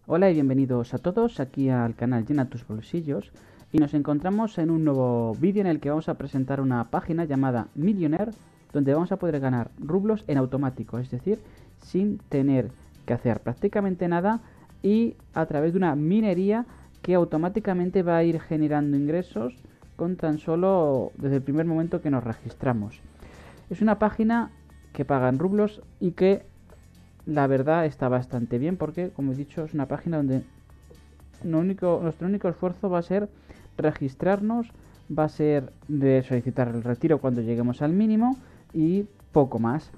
Hola y bienvenidos a todos aquí al canal Llena tus bolsillos y nos encontramos en un nuevo vídeo en el que vamos a presentar una página llamada Millionaire donde vamos a poder ganar rublos en automático, es decir, sin tener que hacer prácticamente nada y a través de una minería que automáticamente va a ir generando ingresos con tan solo desde el primer momento que nos registramos. Es una página que paga en rublos y que la verdad está bastante bien porque, como he dicho, es una página donde nuestro único esfuerzo va a ser registrarnos, va a ser de solicitar el retiro cuando lleguemos al mínimo y poco más.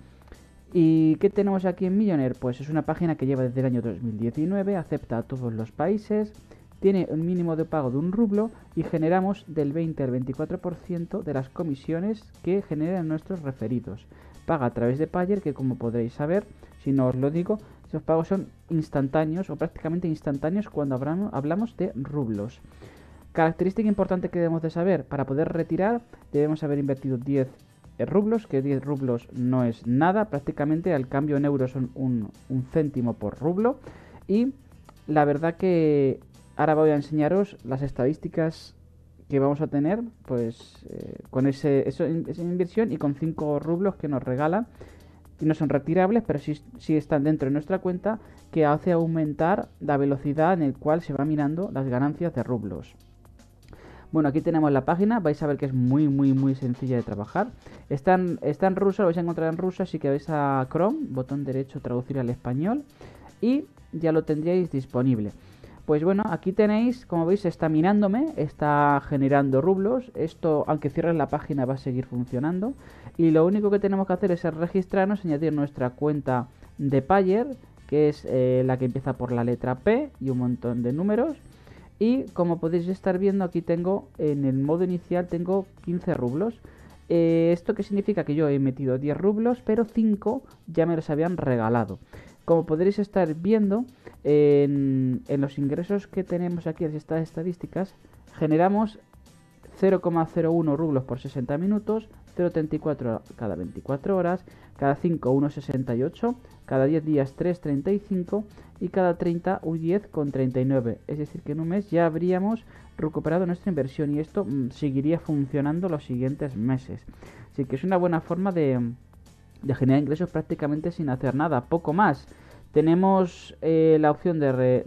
¿Y qué tenemos aquí en Millionaire? Pues es una página que lleva desde el año 2019, acepta a todos los países, tiene un mínimo de pago de un rublo y generamos del 20 al 24% de las comisiones que generan nuestros referidos. Paga a través de Payer, que como podréis saber, si no os lo digo, esos pagos son instantáneos o prácticamente instantáneos cuando hablamos de rublos. Característica importante que debemos de saber: para poder retirar debemos haber invertido 10 rublos, que 10 rublos no es nada, prácticamente al cambio en euros son un céntimo por rublo. Y la verdad que ahora voy a enseñaros las estadísticas que vamos a tener pues con esa inversión y con 5 rublos que nos regalan. Y no son retirables, pero sí están dentro de nuestra cuenta, que hace aumentar la velocidad en el cual se va mirando las ganancias de rublos. Bueno, aquí tenemos la página, vais a ver que es muy sencilla de trabajar. Está en ruso, lo vais a encontrar en ruso, así que vais a Chrome, botón derecho, traducir al español, y ya lo tendríais disponible. Pues bueno, aquí tenéis, como veis, está minándome, está generando rublos. Esto, aunque cierres la página, va a seguir funcionando. Y lo único que tenemos que hacer es registrarnos, añadir nuestra cuenta de Payer, que es la que empieza por la letra P y un montón de números. Y como podéis estar viendo, aquí tengo, en el modo inicial, tengo 15 rublos. ¿Esto qué significa? Que yo he metido 10 rublos, pero 5 ya me los habían regalado. Como podréis estar viendo, en los ingresos que tenemos aquí, en estas estadísticas, generamos 0,01 rublos por 60 minutos, 0,34 cada 24 horas, cada 5 1,68, cada 10 días 3,35 y cada 30 un 10,39. Es decir, que en un mes ya habríamos recuperado nuestra inversión y esto seguiría funcionando los siguientes meses. Así que es una buena forma de generar ingresos prácticamente sin hacer nada, poco más. Tenemos la opción de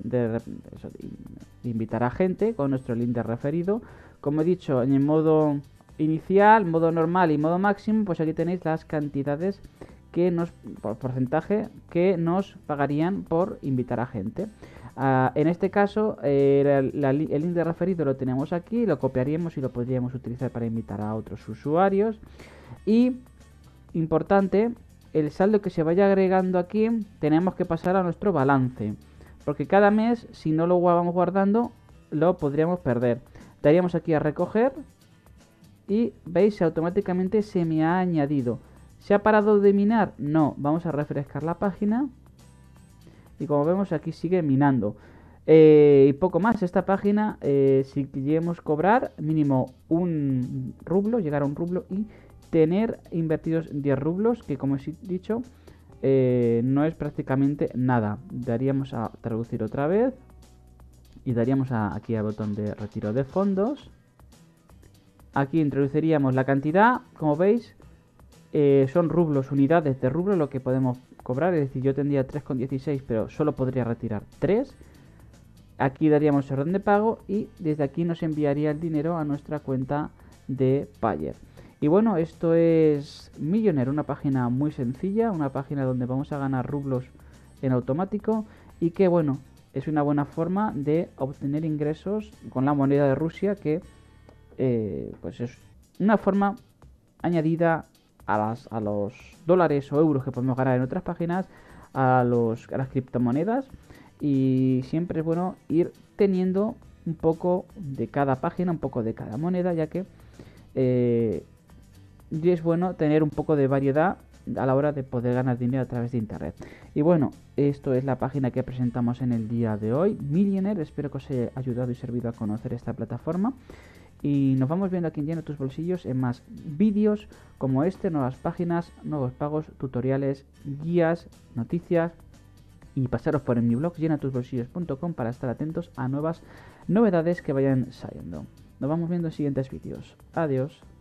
invitar a gente con nuestro link de referido. Como he dicho, en el modo inicial, modo normal y modo máximo, pues aquí tenéis las cantidades por porcentaje que nos pagarían por invitar a gente. En este caso, el link de referido lo tenemos aquí, lo copiaríamos y lo podríamos utilizar para invitar a otros usuarios. Y importante, el saldo que se vaya agregando aquí tenemos que pasar a nuestro balance, porque cada mes, si no lo vamos guardando, lo podríamos perder. Daríamos aquí a recoger y veis, automáticamente se me ha añadido. ¿Se ha parado de minar? No. Vamos a refrescar la página y como vemos aquí sigue minando. Y poco más. Esta página, si queremos cobrar mínimo un rublo, llegar a un rublo y tener invertidos 10 rublos, que como he dicho, no es prácticamente nada. Daríamos a traducir otra vez y daríamos aquí al botón de retiro de fondos. Aquí introduciríamos la cantidad, como veis, son rublos, unidades de rublo lo que podemos cobrar, es decir, yo tendría 3,16 pero solo podría retirar 3. Aquí daríamos orden de pago y desde aquí nos enviaría el dinero a nuestra cuenta de Payer. Y bueno, esto es Millionaire, una página muy sencilla, una página donde vamos a ganar rublos en automático y que bueno, es una buena forma de obtener ingresos con la moneda de Rusia, que pues es una forma añadida a los dólares o euros que podemos ganar en otras páginas, a las criptomonedas. Y siempre es bueno ir teniendo un poco de cada página, un poco de cada moneda, ya que es bueno tener un poco de variedad a la hora de poder ganar dinero a través de internet. Y bueno, esto es la página que presentamos en el día de hoy, Millionaire. Espero que os haya ayudado y servido a conocer esta plataforma. Y nos vamos viendo aquí en Llena tus bolsillos en más vídeos como este, nuevas páginas, nuevos pagos, tutoriales, guías, noticias. y pasaros por mi blog llenatusbolsillos.com para estar atentos a nuevas novedades que vayan saliendo. Nos vamos viendo en siguientes vídeos. Adiós.